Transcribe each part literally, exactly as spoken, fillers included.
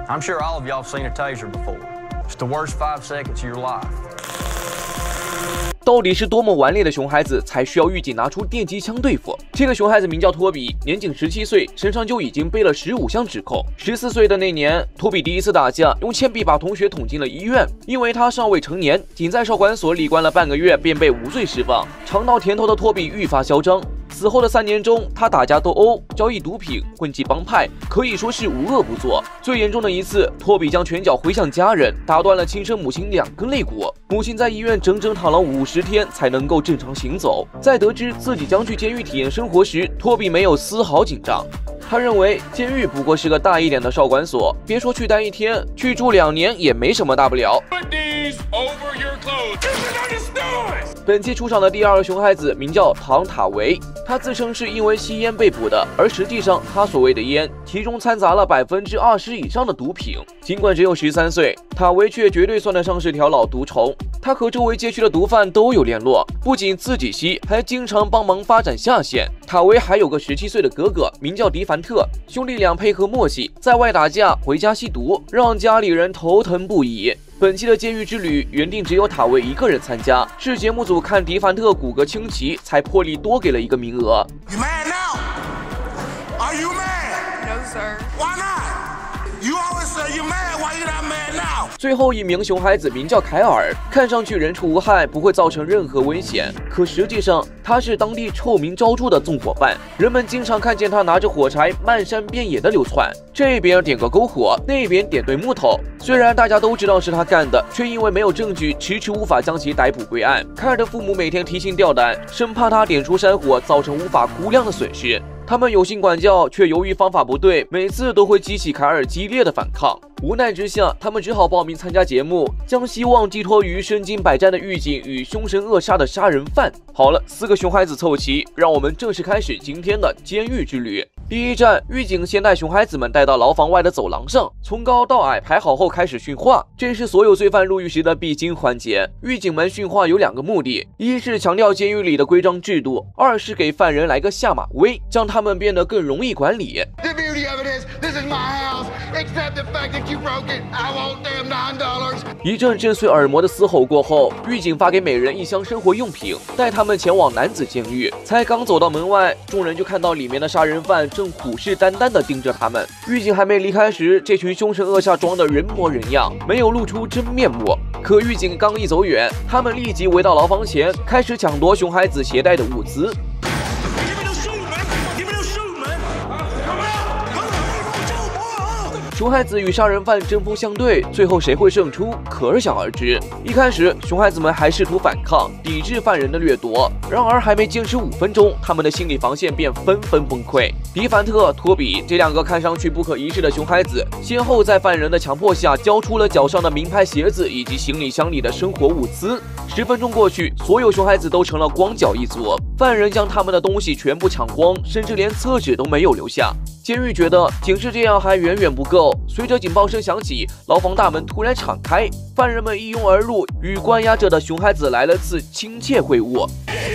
I'm sure all of y'all have seen a taser before. It's the worst five seconds of your life. 到底是多么顽劣的熊孩子才需要狱警拿出电击枪对付？这个熊孩子名叫托比，年仅十七岁，身上就已经背了十五项指控。十四岁的那年，托比第一次打架，用铅笔把同学捅进了医院，因为他尚未成年，仅在少管所里关了半个月，便被无罪释放。尝到甜头的托比愈发嚣张。 此后的三年中，他打架斗殴、交易毒品、混迹帮派，可以说是无恶不作。最严重的一次，托比将拳脚挥向家人，打断了亲生母亲两根肋骨。母亲在医院整整躺了五十天才能够正常行走。在得知自己将去监狱体验生活时，托比没有丝毫紧张。 他认为监狱不过是个大一点的少管所，别说去待一天，去住两年也没什么大不了。本期出场的第二个熊孩子名叫唐塔维，他自称是因为吸烟被捕的，而实际上他所谓的烟，其中掺杂了百分之二十以上的毒品。尽管只有十三岁，塔维却绝对算得上是条老毒虫。他和周围街区的毒贩都有联络，不仅自己吸，还经常帮忙发展下线。塔维还有个十七岁的哥哥，名叫迪凡。 特兄弟俩配合默契，在外打架，回家吸毒，让家里人头疼不已。本期的监狱之旅原定只有塔维一个人参加，是节目组看迪凡特骨骼清奇，才破例多给了一个名额。You mad now? Are you mad? No, sir. Why not? You always say you mad. Why you not mad now? 最后一名熊孩子名叫凯尔，看上去人畜无害，不会造成任何危险。可实际上，他是当地臭名昭著的纵火犯，人们经常看见他拿着火柴漫山遍野的流窜，这边点个篝火，那边点堆木头。虽然大家都知道是他干的，却因为没有证据，迟迟无法将其逮捕归案。凯尔的父母每天提心吊胆，生怕他点出山火，造成无法估量的损失。 他们有心管教，却由于方法不对，每次都会激起凯尔激烈的反抗。无奈之下，他们只好报名参加节目，将希望寄托于身经百战的狱警与凶神恶煞的杀人犯。好了，四个熊孩子凑齐，让我们正式开始今天的监狱之旅。第一站，狱警先带熊孩子们带到牢房外的走廊上，从高到矮排好后开始训话，这是所有罪犯入狱时的必经环节。狱警们训话有两个目的，一是强调监狱里的规章制度，二是给犯人来个下马威，让他们变得更容易管理。 一阵震碎耳膜的嘶吼过后，狱警发给每人一箱生活用品，带他们前往男子监狱。才刚走到门外，众人就看到里面的杀人犯正虎视眈眈地盯着他们。狱警还没离开时，这群凶神恶煞装得人模人样，没有露出真面目。可狱警刚一走远，他们立即围到牢房前，开始抢夺熊孩子携带的物资。 熊孩子与杀人犯针锋相对，最后谁会胜出，可想而知。一开始，熊孩子们还试图反抗，抵制犯人的掠夺。然而，还没坚持五分钟，他们的心理防线便纷纷崩溃。迪凡特、托比这两个看上去不可一世的熊孩子，先后在犯人的强迫下交出了脚上的名牌鞋子以及行李箱里的生活物资。十分钟过去，所有熊孩子都成了光脚一族。犯人将他们的东西全部抢光，甚至连厕纸都没有留下。 监狱觉得仅是这样还远远不够。随着警报声响起，牢房大门突然敞开，犯人们一拥而入，与关押着的熊孩子来了次亲切会晤。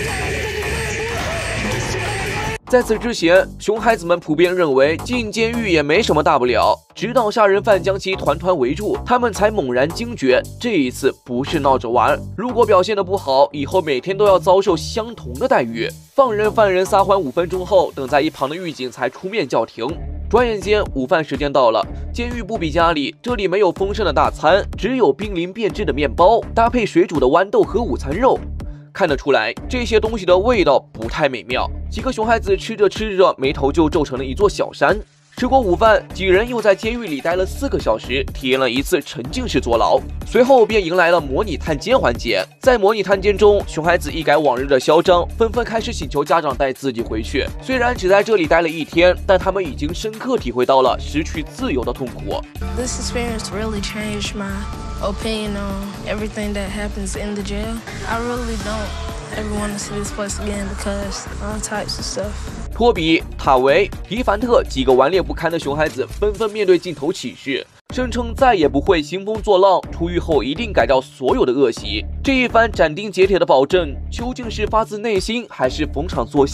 在此之前，熊孩子们普遍认为进监狱也没什么大不了，直到杀人犯将其团团围住，他们才猛然惊觉，这一次不是闹着玩。如果表现得不好，以后每天都要遭受相同的待遇。放任犯人撒欢五分钟后，等在一旁的狱警才出面叫停。转眼间，午饭时间到了。监狱不比家里，这里没有丰盛的大餐，只有濒临变质的面包，搭配水煮的豌豆和午餐肉。 看得出来，这些东西的味道不太美妙。几个熊孩子吃着吃着，眉头就皱成了一座小山。吃过午饭，几人又在监狱里待了四个小时，体验了一次沉浸式坐牢。随后便迎来了模拟探监环节。在模拟探监中，熊孩子一改往日的嚣张，纷纷开始请求家长带自己回去。虽然只在这里待了一天，但他们已经深刻体会到了失去自由的痛苦。 This experience really changed my opinion on everything that happens in the jail. I really don't ever want to see this place again because all types of stuff. 托比、塔维、迪凡特几个顽劣不堪的熊孩子纷纷面对镜头起誓，声称再也不会兴风作浪，出狱后一定改掉所有的恶习。这一番斩钉截铁的保证，究竟是发自内心还是逢场作戏？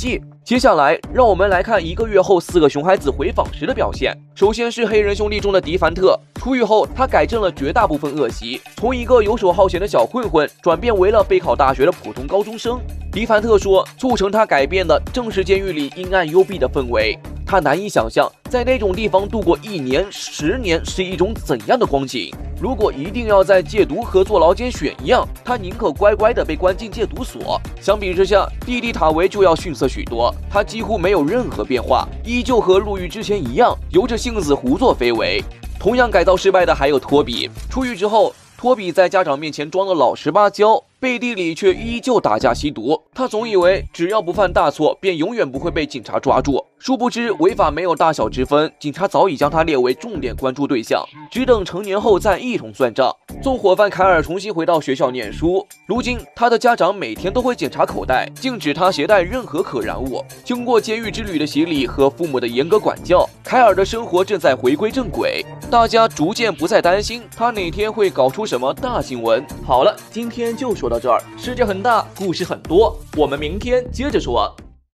接下来，让我们来看一个月后四个熊孩子回访时的表现。首先是黑人兄弟中的迪凡特，出狱后他改正了绝大部分恶习，从一个游手好闲的小混混转变为了备考大学的普通高中生。迪凡特说，促成他改变的正是监狱里阴暗幽闭的氛围。他难以想象，在那种地方度过一年、十年是一种怎样的光景。如果一定要在戒毒和坐牢间选一样，他宁可乖乖的被关进戒毒所。相比之下，弟弟塔维就要逊色许多，他几乎没有任何变化，依旧和入狱之前一样，由着性子胡作非为。同样改造失败的还有托比，出狱之后，托比在家长面前装的老实巴交，背地里却依旧打架吸毒。他总以为只要不犯大错，便永远不会被警察抓住。殊不知违法没有大小之分，警察早已将他列为重点关注对象，只等成年后再一同算账。纵伙犯凯尔重新回到学校念书，如今他的家长每天都会检查口袋，禁止他携带任何可燃物。经过监狱之旅的洗礼和父母的严格管教，凯尔的生活正在回归正轨。大家逐渐不再担心他哪天会搞出什么大新闻。好了，今天就说到这儿。世界很大，故事很多，我们明天接着说。